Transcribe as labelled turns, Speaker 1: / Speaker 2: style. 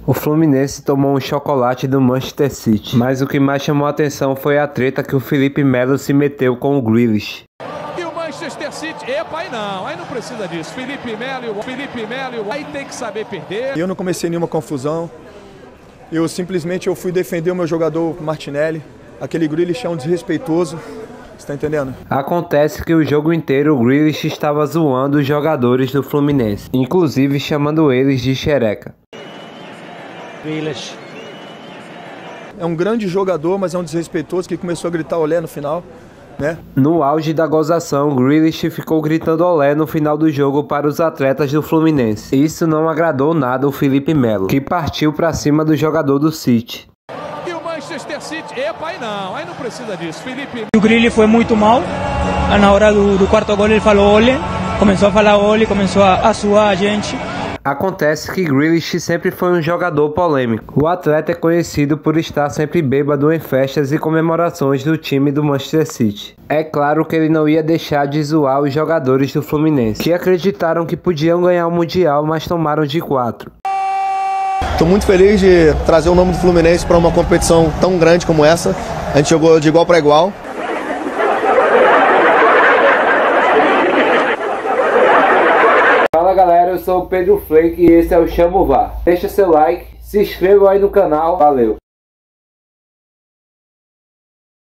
Speaker 1: O Fluminense tomou um chocolate do Manchester City, mas o que mais chamou a atenção foi a treta que o Felipe Melo se meteu com o Grealish.
Speaker 2: E o Manchester City, epa, aí não precisa disso. Felipe Melo, aí tem que saber perder.
Speaker 3: Eu não comecei nenhuma confusão, eu simplesmente fui defender o meu jogador Martinelli. Aquele Grealish é um desrespeitoso, você tá entendendo?
Speaker 1: Acontece que o jogo inteiro o Grealish estava zoando os jogadores do Fluminense, inclusive chamando eles de xereca.
Speaker 3: Grealish é um grande jogador, mas é um desrespeitoso que começou a gritar olé no final, né?
Speaker 1: No auge da gozação, Grealish ficou gritando olé no final do jogo para os atletas do Fluminense. Isso não agradou nada ao Felipe Melo, que partiu para cima do jogador do City.
Speaker 2: E o Manchester City, epa, aí não precisa disso.
Speaker 4: O Grealish foi muito mal. Na hora do quarto gol ele falou olé, começou a falar olé, começou a suar a gente.
Speaker 1: Acontece que Grealish sempre foi um jogador polêmico. O atleta é conhecido por estar sempre bêbado em festas e comemorações do time do Manchester City. É claro que ele não ia deixar de zoar os jogadores do Fluminense, que acreditaram que podiam ganhar o Mundial, mas tomaram de 4.
Speaker 5: Estou muito feliz de trazer o nome do Fluminense para uma competição tão grande como essa. A gente jogou de igual para igual.
Speaker 1: Fala galera, eu sou o Pedro Flake e esse é o Chama o VAR. Deixa seu like, se inscreva aí no canal, valeu!